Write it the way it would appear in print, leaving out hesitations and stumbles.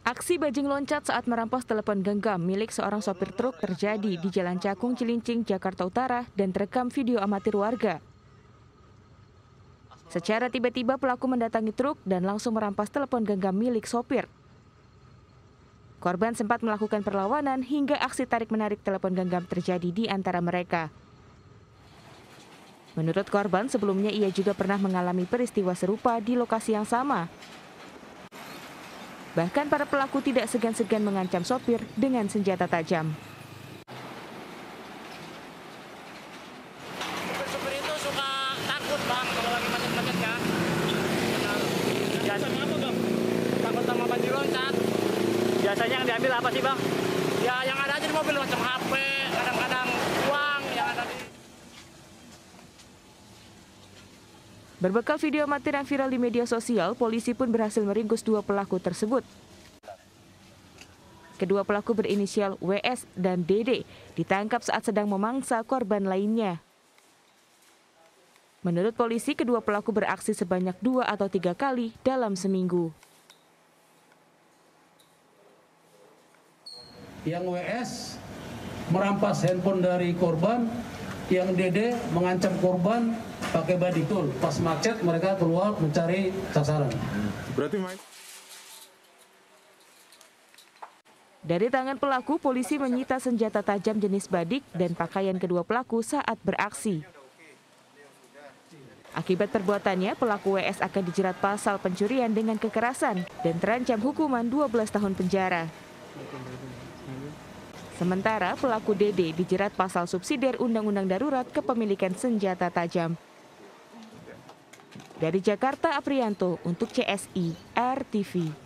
Aksi bajing loncat saat merampas telepon genggam milik seorang sopir truk terjadi di Jalan Cakung, Cilincing, Jakarta Utara dan terekam video amatir warga. Secara tiba-tiba pelaku mendatangi truk dan langsung merampas telepon genggam milik sopir. Korban sempat melakukan perlawanan hingga aksi tarik-menarik telepon genggam terjadi di antara mereka. Menurut korban, sebelumnya ia juga pernah mengalami peristiwa serupa di lokasi yang sama. Bahkan para pelaku tidak segan-segan mengancam sopir dengan senjata tajam. Sopir itu suka takut, Bang, kalau lagi macet-macet ya. Biasanya apa, Bang? Takut sama bajing loncat. Biasanya yang diambil apa sih, Bang? Ya yang ada aja di mobil, macam HP, kadang-kadang uang yang ada di... Berbekal video amatir yang viral di media sosial, polisi pun berhasil meringkus dua pelaku tersebut. Kedua pelaku berinisial WS dan DD ditangkap saat sedang memangsa korban lainnya. Menurut polisi, kedua pelaku beraksi sebanyak 2 atau 3 kali dalam seminggu. Yang WS merampas handphone dari korban, yang DD mengancam korban pakai body tool. Pas macet mereka keluar mencari sasaran. Berarti Dari tangan pelaku, polisi menyita senjata tajam jenis badik dan pakaian kedua pelaku saat beraksi. Akibat perbuatannya, pelaku WS akan dijerat pasal pencurian dengan kekerasan dan terancam hukuman 12 tahun penjara. Sementara pelaku DD dijerat pasal subsidiar Undang-Undang Darurat Kepemilikan Senjata Tajam. Dari Jakarta, Aprianto untuk CSI RTV.